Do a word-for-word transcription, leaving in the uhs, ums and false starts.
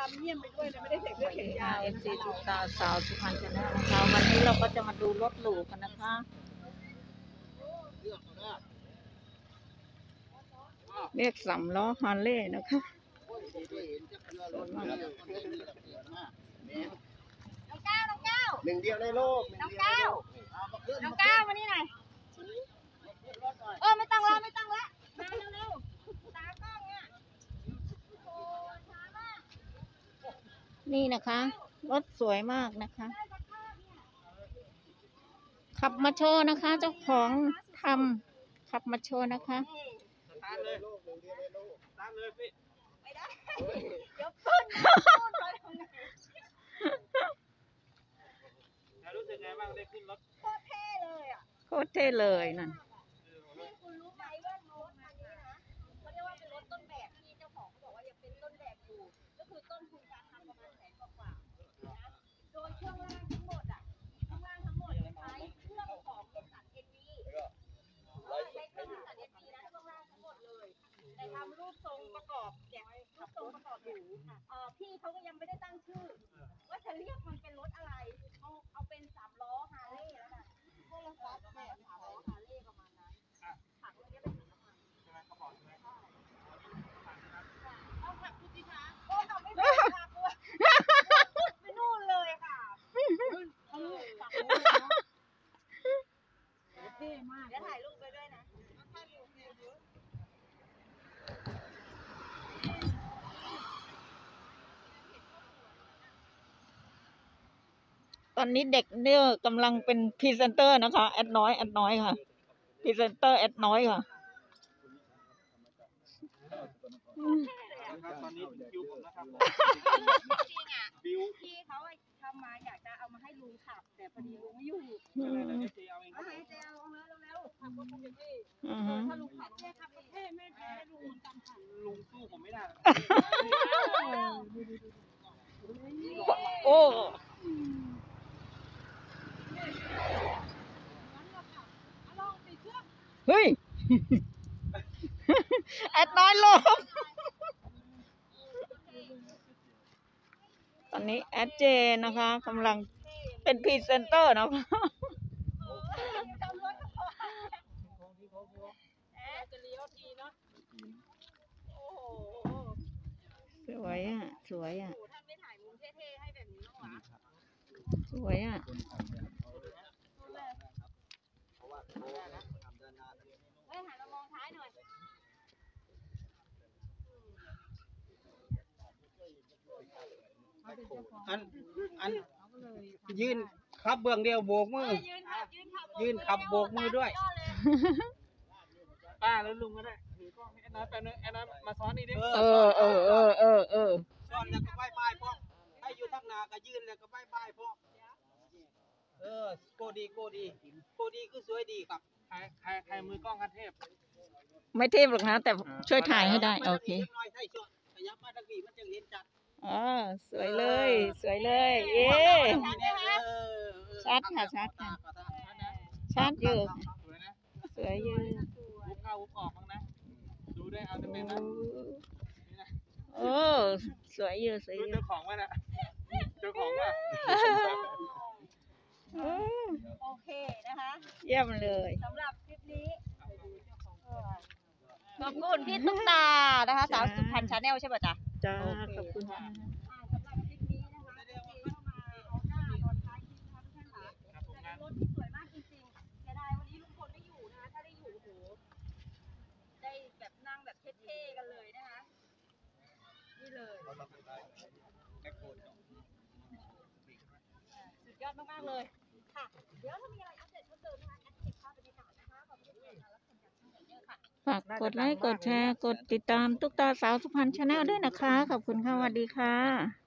ำเยี่ยมไปด้วยเลยไม่ได้ใส่เสื้อแขนยาวเอฟซีตุ๊กตาสาวสุพรรณชาแนลนะคะวันนี้เราก็จะมาดูรถหรูกันนะคะเรียกสามล้อฮาร์เลย์นะคะสวยมากน้องก้าวน้องก้าวหนึ่งเดียวในโลกน้องก้าวน้องก้าวมานี่หน่อยเออไม่ต้องแล้วไม่ต้องแล้วมาเร็วๆตากล้องอ่ะโอ้ช้ามากนี่นะคะรถสวยมากนะคะ ขับมาโชว์นะคะ เจ้าของทำขับมาโชว์นะคะตามเลยตามเลยพี่ไม่ได้เดี๋ยวพุ่นพุ่นไปตรงไหนรู้สึกไงบ้างได้ขึ้นรถโคตรเท่เลยอ่ะโคตรเท่เลยนั่นนี่คุณรู้ไหมว่ารถคันนี้นะเขาเรียกว่าเป็นรถต้นแบบที่เจ้าของเขาบอกว่ายังเป็นต้นแบบอยู่ก็คือต้นทุนการทำประมาณแสนกว่าๆนะโดยเครื่องล่างทั้งหมดอ่ะข้างล่างทั้งหมดใช้เครื่องของนิสสันเอ็นวีใช้เครื่องนิสสันเอ็นวีนะข้างล่างทั้งหมดเลยแต่ทำรูปทรงประกอบอย่างรูปทรงประกอบอยู่เอ่อพี่เขาก็ยังไม่ได้ตั้งชื่อว่าจะเรียกมันเป็นรถอะไรเอาเอาเป็นสามล้อฮาร์เลย์แล้วกันพวกเราซัดแบบสามล้อฮาร์เลย์ประมาณนั้นถังมันจะเป็นถังน้ำมันใช่ไหมเขาบอกใช่ไหมเอาขับคุณสิคะโอ้ขับไม่ได้ค่ะกลัวไปนู่นเลยค่ะเอาลูกขับเท่มากเดี๋ยวถ่ายรูปไปด้วยนะตอนนี้เด็กเนี่ยกำลังเป็นพรีเซนเตอร์นะคะแอดน้อยแอดน้อยค่ะพรีเซนเตอร์แอดน้อยค่ะตอนนี้คิวผมนะครับจริงอ่ะพี่เขาทำมาอยากจะเอามาให้ลุงขับแต่พอดีลุงไม่อยู่อืมเอาให้เจลเอาเร็วๆขับรถคันเท่อือฮึถ้าลุงขับแค่ขับรถเท่ไม่แพ้ลุงเหมือนกันค่ะลุงสู้ผมไม่ได้โอ้เฮ้ย แอดน้อยลงตอนนี้แอดเจนะคะกำลังเป็นพรีเซนเตอร์นะคะจะเลี้ยวทีเนาะโอ้โหสวยอ่ะสวยอ่ะท่านไม่ถ่ายมุมเท่ๆให้แบบนี้หรอสวยอ่ะเฮ้ยหันมามองท้ายหน่อยอันอันยืนขับเบื้องเดียวโบกมือยืนขับยืนขับยืนขับโบกมือด้วยป้าแล้วลุงก็ได้ถือกล้องให้แอนน้อยแป๊บนึงแอนน้อยมาซ้อนนี่ดิเออเออเออเออเออซ้อนแล้วก็บายบายพ่อให้อยู่ทักนาก็ยืนแล้วก็บายบายพ่อเออโกดีโกดีโกดีคือสวยดีครับใครใครใครมือกล้องคันเทพไม่เทพหรอกนะแต่ช่วยถ่ายให้ได้โอเคอ๋อสวยเลยสวยเลยเย้ชัดค่ะชัดค่ะชัดอยู่สวยอยู่วุบเข้าวุบออกบ้างนะดูด้วยเอาเต็มๆนะโอ้สวยอยู่สวยอยู่เจ้าของวะนะเจ้าของว่ะโอเคนะคะเยี่ยมเลยสำหรับคลิปนี้ขอบคุณพี่ตุ๊กตานะคะสาวสุพรรณชาแนลใช่ป่ะจ๊ะจ้าขอบคุณค่ะสำหรับคลิปนี้นะคะที่เข้ามาเอาหน้าตอนท้ายคลิปนะคะทุกท่านค่ะแต่รถที่สวยมากจริงๆเสียดายวันนี้ลุงพลไม่อยู่นะคะถ้าได้อยู่โหได้แบบนั่งแบบเท่ๆกันเลยนะคะนี่เลยสุดยอดมากๆเลยค่ะเดี๋ยวถ้ามีอะไรอัปเดตเพิ่มเติมนะคะแอดเก็บภาพบรรยากาศนะคะขอบคุณค่ะแล้วคนจากช่องเยอะค่ะฝากกดไลค์กดแชร์กดติดตามตุ๊กตาสาวสุพรรณชาแนลด้วยนะคะขอบคุณค่ะสวัสดีค่ะ